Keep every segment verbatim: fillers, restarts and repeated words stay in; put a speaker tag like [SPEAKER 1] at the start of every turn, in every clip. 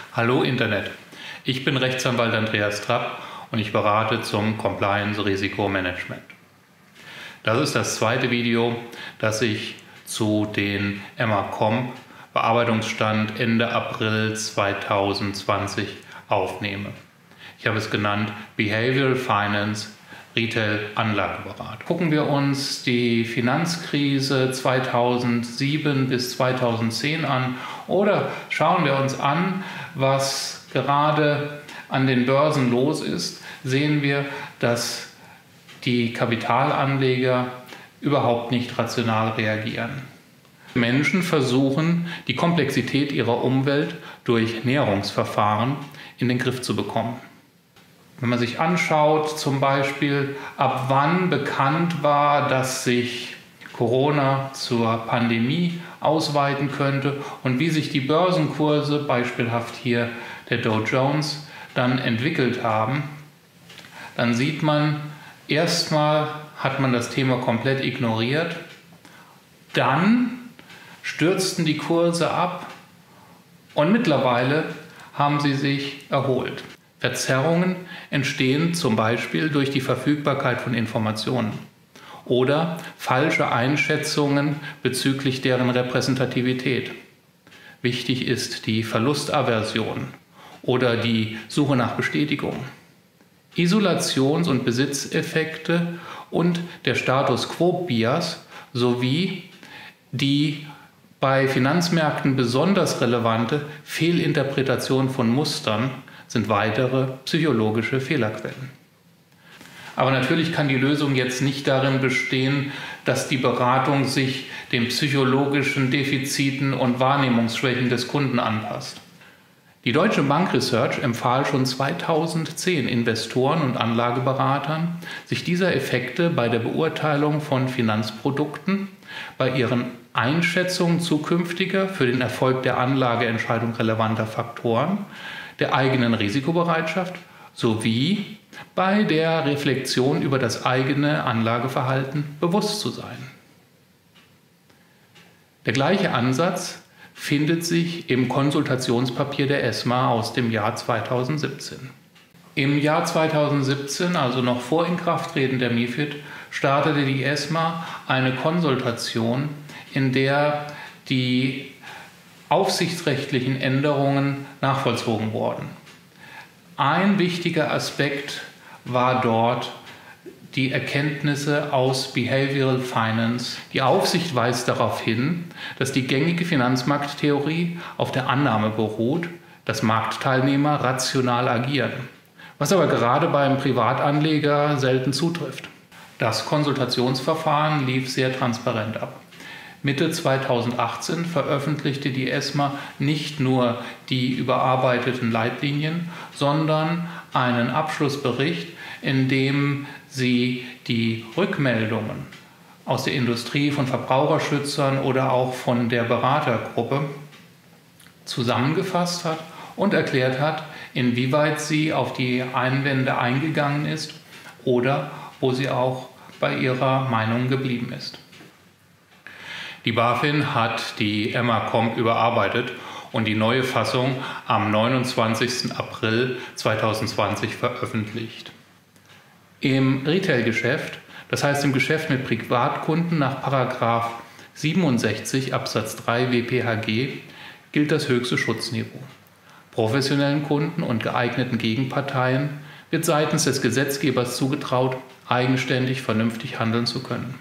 [SPEAKER 1] Hallo Internet, ich bin Rechtsanwalt Andreas Trapp und ich berate zum Compliance-Risikomanagement. Das ist das zweite Video, das ich zu den EMMA-Comp Bearbeitungsstand Ende April zweitausendzwanzig aufnehme. Ich habe es genannt Behavioral Finance Retail Anlageberatung. Gucken wir uns die Finanzkrise zweitausendsieben bis zweitausendzehn an oder schauen wir uns an, was gerade an den Börsen los ist, sehen wir, dass die Kapitalanleger überhaupt nicht rational reagieren. Menschen versuchen, die Komplexität ihrer Umwelt durch Näherungsverfahren in den Griff zu bekommen. Wenn man sich anschaut, zum Beispiel, ab wann bekannt war, dass sich Corona zur Pandemie ausweiten könnte und wie sich die Börsenkurse, beispielhaft hier der Dow Jones, dann entwickelt haben, dann sieht man, erstmal hat man das Thema komplett ignoriert, dann stürzten die Kurse ab und mittlerweile haben sie sich erholt. Verzerrungen entstehen zum Beispiel durch die Verfügbarkeit von Informationen oder falsche Einschätzungen bezüglich deren Repräsentativität. Wichtig ist die Verlustaversion oder die Suche nach Bestätigung. Isolations- und Besitzeffekte und der Status-Quo-Bias sowie die bei Finanzmärkten besonders relevante Fehlinterpretation von Mustern sind weitere psychologische Fehlerquellen. Aber natürlich kann die Lösung jetzt nicht darin bestehen, dass die Beratung sich den psychologischen Defiziten und Wahrnehmungsschwächen des Kunden anpasst. Die Deutsche Bank Research empfahl schon zweitausendzehn Investoren und Anlageberatern, sich dieser Effekte bei der Beurteilung von Finanzprodukten, bei ihren Einschätzungen zukünftiger für den Erfolg der Anlageentscheidung relevanter Faktoren, der eigenen Risikobereitschaft sowie bei der Reflexion über das eigene Anlageverhalten bewusst zu sein. Der gleiche Ansatz findet sich im Konsultationspapier der ESMA aus dem Jahr zweitausendsiebzehn. Im Jahr zweitausendsiebzehn, also noch vor Inkrafttreten der MiFID, startete die ESMA eine Konsultation, in der die aufsichtsrechtlichen Änderungen nachvollzogen wurden. Ein wichtiger Aspekt war dort die Erkenntnisse aus Behavioral Finance. Die Aufsicht weist darauf hin, dass die gängige Finanzmarkttheorie auf der Annahme beruht, dass Marktteilnehmer rational agieren, was aber gerade beim Privatanleger selten zutrifft. Das Konsultationsverfahren lief sehr transparent ab. Mitte zweitausendachtzehn veröffentlichte die ESMA nicht nur die überarbeiteten Leitlinien, sondern einen Abschlussbericht, in dem sie die Rückmeldungen aus der Industrie, von Verbraucherschützern oder auch von der Beratergruppe zusammengefasst hat und erklärt hat, inwieweit sie auf die Einwände eingegangen ist oder wo sie auch bei ihrer Meinung geblieben ist. Die BaFin hat die EMMA-Comp überarbeitet und die neue Fassung am neunundzwanzigsten April zweitausendzwanzig veröffentlicht. Im Retail-Geschäft, das heißt im Geschäft mit Privatkunden nach Paragraph siebenundsechzig Absatz drei W P H G, gilt das höchste Schutzniveau. Professionellen Kunden und geeigneten Gegenparteien wird seitens des Gesetzgebers zugetraut, eigenständig vernünftig handeln zu können.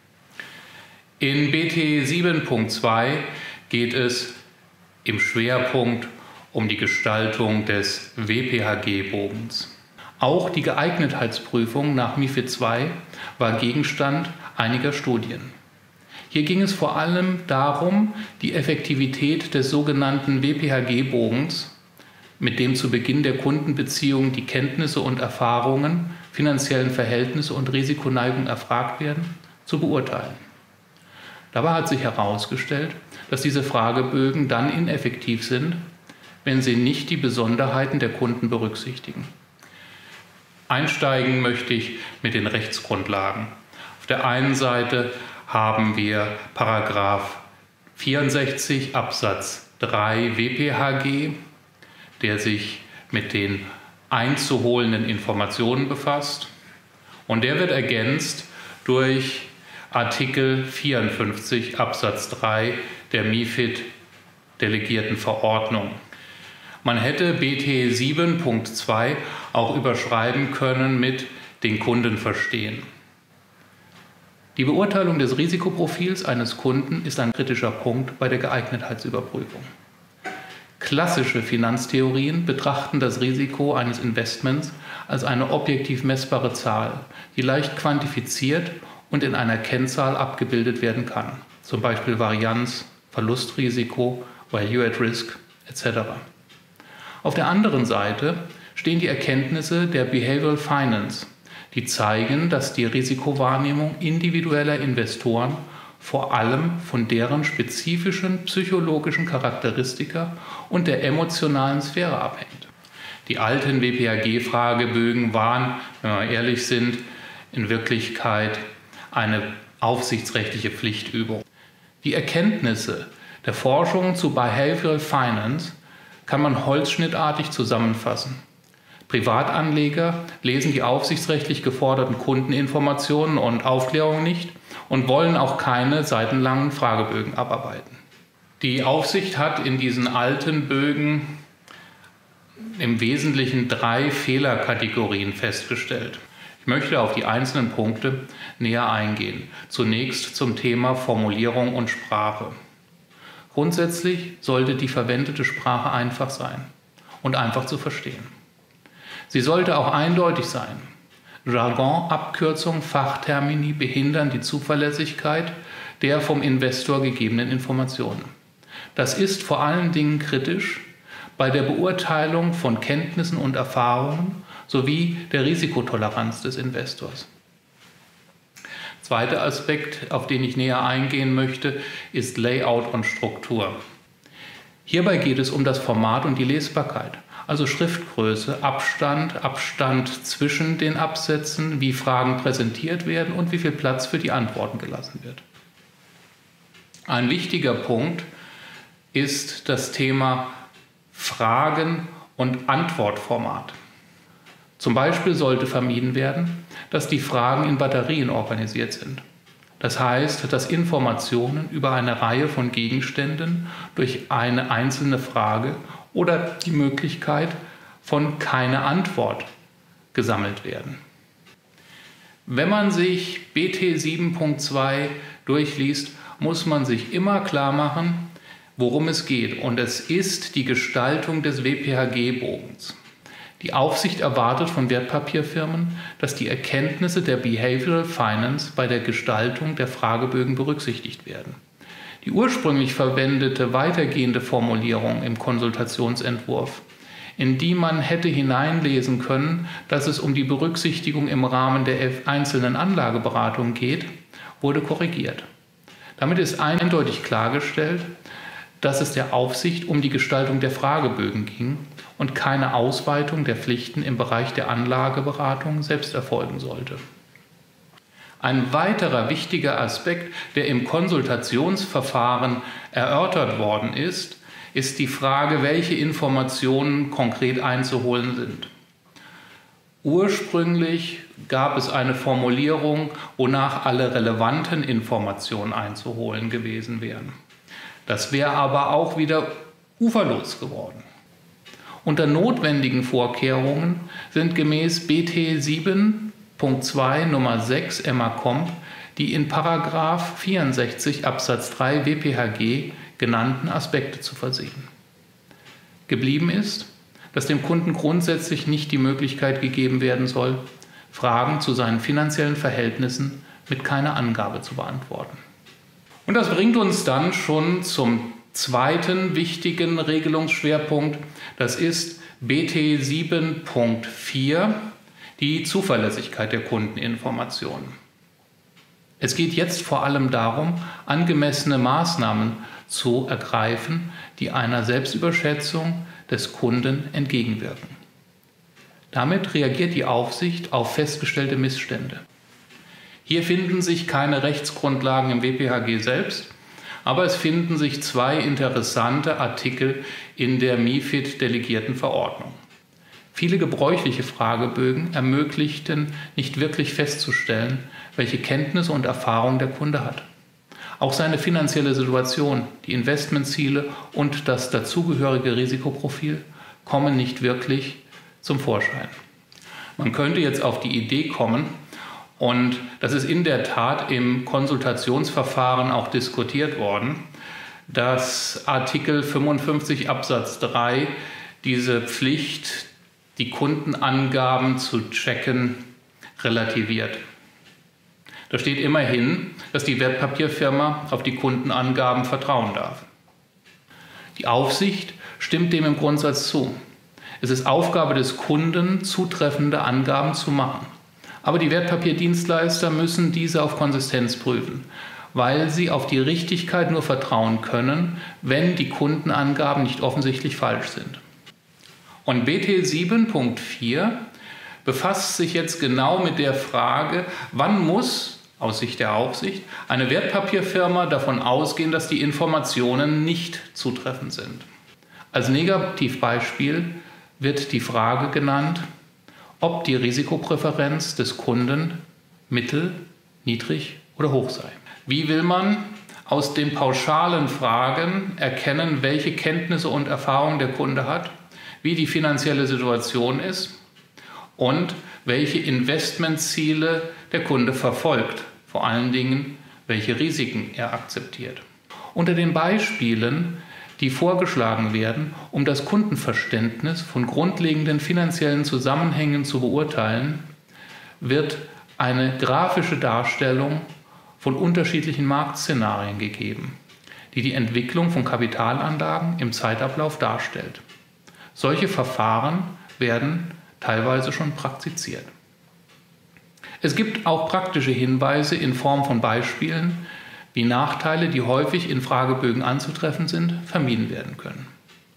[SPEAKER 1] In B T sieben Punkt zwei geht es im Schwerpunkt um die Gestaltung des W P H G-Bogens. Auch die Geeignetheitsprüfung nach MiFID zwei war Gegenstand einiger Studien. Hier ging es vor allem darum, die Effektivität des sogenannten W P H G-Bogens, mit dem zu Beginn der Kundenbeziehung die Kenntnisse und Erfahrungen, finanziellen Verhältnisse und Risikoneigung erfragt werden, zu beurteilen. Dabei hat sich herausgestellt, dass diese Fragebögen dann ineffektiv sind, wenn sie nicht die Besonderheiten der Kunden berücksichtigen. Einsteigen möchte ich mit den Rechtsgrundlagen. Auf der einen Seite haben wir Paragraph vierundsechzig Absatz drei W P H G, der sich mit den einzuholenden Informationen befasst. Und der wird ergänzt durch Artikel vierundfünfzig Absatz drei der MiFID delegierten Verordnung. Man hätte B T sieben Punkt zwei auch überschreiben können mit den Kunden verstehen. Die Beurteilung des Risikoprofils eines Kunden ist ein kritischer Punkt bei der Geeignetheitsüberprüfung. Klassische Finanztheorien betrachten das Risiko eines Investments als eine objektiv messbare Zahl, die leicht quantifiziert und in einer Kennzahl abgebildet werden kann, zum Beispiel Varianz, Verlustrisiko, Value at Risk et cetera. Auf der anderen Seite stehen die Erkenntnisse der Behavioral Finance, die zeigen, dass die Risikowahrnehmung individueller Investoren vor allem von deren spezifischen psychologischen Charakteristika und der emotionalen Sphäre abhängt. Die alten W P H G-Fragebögen waren, wenn wir ehrlich sind, in Wirklichkeit eine aufsichtsrechtliche Pflichtübung. Die Erkenntnisse der Forschung zu Behavioral Finance kann man holzschnittartig zusammenfassen. Privatanleger lesen die aufsichtsrechtlich geforderten Kundeninformationen und Aufklärungen nicht und wollen auch keine seitenlangen Fragebögen abarbeiten. Die Aufsicht hat in diesen alten Bögen im Wesentlichen drei Fehlerkategorien festgestellt. Ich möchte auf die einzelnen Punkte näher eingehen. Zunächst zum Thema Formulierung und Sprache. Grundsätzlich sollte die verwendete Sprache einfach sein und einfach zu verstehen. Sie sollte auch eindeutig sein. Jargon, Abkürzungen, Fachtermini behindern die Zuverlässigkeit der vom Investor gegebenen Informationen. Das ist vor allen Dingen kritisch bei der Beurteilung von Kenntnissen und Erfahrungen sowie der Risikotoleranz des Investors. Zweiter Aspekt, auf den ich näher eingehen möchte, ist Layout und Struktur. Hierbei geht es um das Format und die Lesbarkeit, also Schriftgröße, Abstand, Abstand zwischen den Absätzen, wie Fragen präsentiert werden und wie viel Platz für die Antworten gelassen wird. Ein wichtiger Punkt ist das Thema Fragen- und Antwortformat. Zum Beispiel sollte vermieden werden, dass die Fragen in Batterien organisiert sind. Das heißt, dass Informationen über eine Reihe von Gegenständen durch eine einzelne Frage oder die Möglichkeit von keine Antwort gesammelt werden. Wenn man sich B T sieben Punkt zwei durchliest, muss man sich immer klar machen, worum es geht. Und es ist die Gestaltung des W P H G-Bogens. Die Aufsicht erwartet von Wertpapierfirmen, dass die Erkenntnisse der Behavioral Finance bei der Gestaltung der Fragebögen berücksichtigt werden. Die ursprünglich verwendete weitergehende Formulierung im Konsultationsentwurf, in die man hätte hineinlesen können, dass es um die Berücksichtigung im Rahmen der einzelnen Anlageberatung geht, wurde korrigiert. Damit ist eindeutig klargestellt, dass es der Aufsicht um die Gestaltung der Fragebögen ging und keine Ausweitung der Pflichten im Bereich der Anlageberatung selbst erfolgen sollte. Ein weiterer wichtiger Aspekt, der im Konsultationsverfahren erörtert worden ist, ist die Frage, welche Informationen konkret einzuholen sind. Ursprünglich gab es eine Formulierung, wonach alle relevanten Informationen einzuholen gewesen wären. Das wäre aber auch wieder uferlos geworden. Unter notwendigen Vorkehrungen sind gemäß B T sieben Punkt zwei Nummer sechs EMMA-Comp die in Paragraph vierundsechzig Absatz drei W P H G genannten Aspekte zu versehen. Geblieben ist, dass dem Kunden grundsätzlich nicht die Möglichkeit gegeben werden soll, Fragen zu seinen finanziellen Verhältnissen mit keiner Angabe zu beantworten. Und das bringt uns dann schon zum zweiten wichtigen Regelungsschwerpunkt. Das ist B T sieben Punkt vier, die Zuverlässigkeit der Kundeninformationen. Es geht jetzt vor allem darum, angemessene Maßnahmen zu ergreifen, die einer Selbstüberschätzung des Kunden entgegenwirken. Damit reagiert die Aufsicht auf festgestellte Missstände. Hier finden sich keine Rechtsgrundlagen im W P H G selbst, Aber es finden sich zwei interessante Artikel in der MiFID-delegierten Verordnung. Viele gebräuchliche Fragebögen ermöglichten nicht wirklich festzustellen, welche Kenntnisse und Erfahrung der Kunde hat. Auch seine finanzielle Situation, die Investmentziele und das dazugehörige Risikoprofil kommen nicht wirklich zum Vorschein. Man könnte jetzt auf die Idee kommen, und das ist in der Tat im Konsultationsverfahren auch diskutiert worden, dass Artikel fünfundfünfzig Absatz drei diese Pflicht, die Kundenangaben zu checken, relativiert. Da steht immerhin, dass die Wertpapierfirma auf die Kundenangaben vertrauen darf. Die Aufsicht stimmt dem im Grundsatz zu. Es ist Aufgabe des Kunden, zutreffende Angaben zu machen. Aber die Wertpapierdienstleister müssen diese auf Konsistenz prüfen, weil sie auf die Richtigkeit nur vertrauen können, wenn die Kundenangaben nicht offensichtlich falsch sind. Und B T sieben Punkt vier befasst sich jetzt genau mit der Frage, wann muss, aus Sicht der Aufsicht, eine Wertpapierfirma davon ausgehen, dass die Informationen nicht zutreffend sind. Als Negativbeispiel wird die Frage genannt, ob die Risikopräferenz des Kunden mittel, niedrig oder hoch sei. Wie will man aus den pauschalen Fragen erkennen, welche Kenntnisse und Erfahrungen der Kunde hat, wie die finanzielle Situation ist und welche Investmentziele der Kunde verfolgt, vor allen Dingen, welche Risiken er akzeptiert. Unter den Beispielen, die vorgeschlagen werden, um das Kundenverständnis von grundlegenden finanziellen Zusammenhängen zu beurteilen, wird eine grafische Darstellung von unterschiedlichen Marktszenarien gegeben, die die Entwicklung von Kapitalanlagen im Zeitablauf darstellt. Solche Verfahren werden teilweise schon praktiziert. Es gibt auch praktische Hinweise in Form von Beispielen, wie Nachteile, die häufig in Fragebögen anzutreffen sind, vermieden werden können.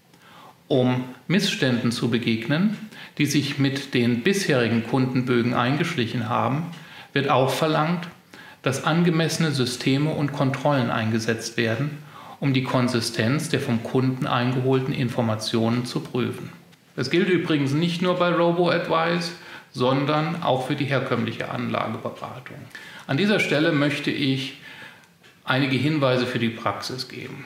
[SPEAKER 1] Um Missständen zu begegnen, die sich mit den bisherigen Kundenbögen eingeschlichen haben, wird auch verlangt, dass angemessene Systeme und Kontrollen eingesetzt werden, um die Konsistenz der vom Kunden eingeholten Informationen zu prüfen. Das gilt übrigens nicht nur bei Robo-Advice, sondern auch für die herkömmliche Anlageberatung. An dieser Stelle möchte ich einige Hinweise für die Praxis geben.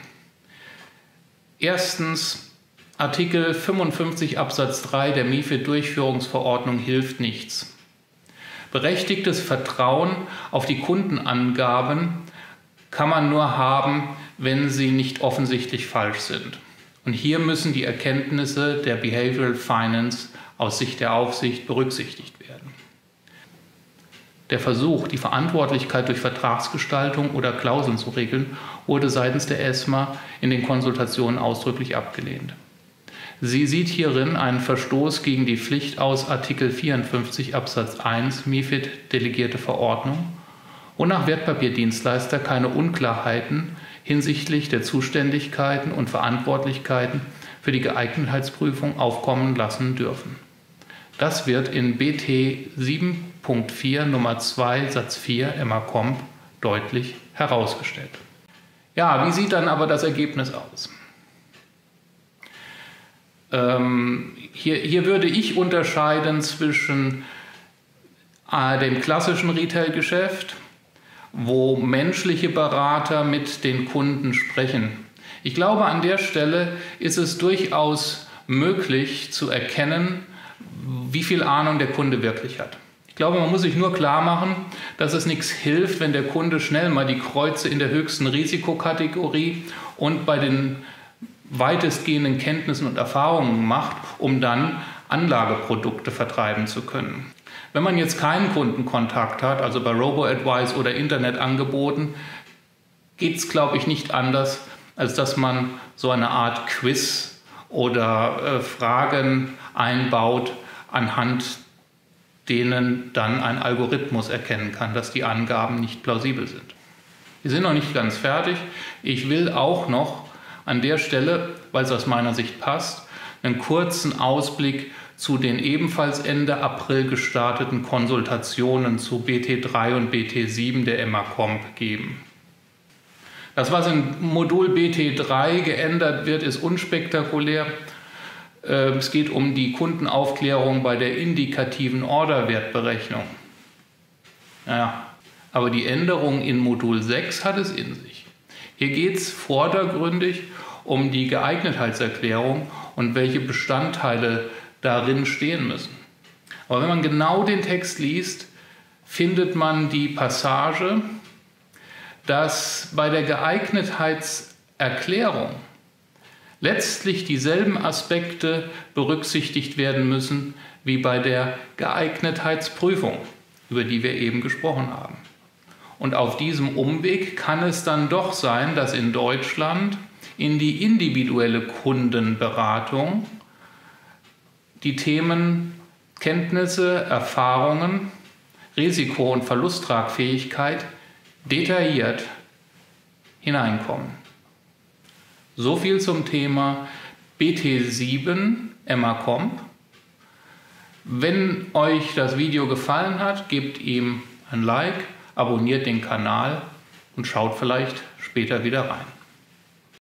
[SPEAKER 1] Erstens, Artikel fünfundfünfzig Absatz drei der MiFID-Durchführungsverordnung hilft nichts. Berechtigtes Vertrauen auf die Kundenangaben kann man nur haben, wenn sie nicht offensichtlich falsch sind. Und hier müssen die Erkenntnisse der Behavioral Finance aus Sicht der Aufsicht berücksichtigt werden. Der Versuch, die Verantwortlichkeit durch Vertragsgestaltung oder Klauseln zu regeln, wurde seitens der ESMA in den Konsultationen ausdrücklich abgelehnt. Sie sieht hierin einen Verstoß gegen die Pflicht aus Artikel vierundfünfzig Absatz eins MiFID delegierte Verordnung, wonach Wertpapierdienstleister keine Unklarheiten hinsichtlich der Zuständigkeiten und Verantwortlichkeiten für die Geeignetheitsprüfung aufkommen lassen dürfen. Das wird in B T sieben Punkt vier Nummer zwei Satz vier EMMAComp deutlich herausgestellt. Ja, wie sieht dann aber das Ergebnis aus? Ähm, hier, hier würde ich unterscheiden zwischen äh, dem klassischen Retail-Geschäft, wo menschliche Berater mit den Kunden sprechen. Ich glaube, an der Stelle ist es durchaus möglich zu erkennen, wie viel Ahnung der Kunde wirklich hat. Ich glaube, man muss sich nur klar machen, dass es nichts hilft, wenn der Kunde schnell mal die Kreuze in der höchsten Risikokategorie und bei den weitestgehenden Kenntnissen und Erfahrungen macht, um dann Anlageprodukte vertreiben zu können. Wenn man jetzt keinen Kundenkontakt hat, also bei Robo-Advice oder Internetangeboten, geht es, glaube ich, nicht anders, als dass man so eine Art Quiz oder äh, Fragen einbaut, anhand denen dann ein Algorithmus erkennen kann, dass die Angaben nicht plausibel sind. Wir sind noch nicht ganz fertig. Ich will auch noch an der Stelle, weil es aus meiner Sicht passt, einen kurzen Ausblick zu den ebenfalls Ende April gestarteten Konsultationen zu B T drei und B T sieben der EMMAComp geben. Das, was in Modul B T drei geändert wird, ist unspektakulär. Es geht um die Kundenaufklärung bei der indikativen Orderwertberechnung. Ja, aber die Änderung in Modul sechs hat es in sich. Hier geht es vordergründig um die Geeignetheitserklärung und welche Bestandteile darin stehen müssen. Aber wenn man genau den Text liest, findet man die Passage, dass bei der Geeignetheitserklärung letztlich dieselben Aspekte berücksichtigt werden müssen wie bei der Geeignetheitsprüfung, über die wir eben gesprochen haben. Und auf diesem Umweg kann es dann doch sein, dass in Deutschland in die individuelle Kundenberatung die Themen Kenntnisse, Erfahrungen, Risiko- und Verlusttragfähigkeit detailliert hineinkommen. So viel zum Thema B T sieben EMMA-Comp. Wenn euch das Video gefallen hat, gebt ihm ein Like, abonniert den Kanal und schaut vielleicht später wieder rein.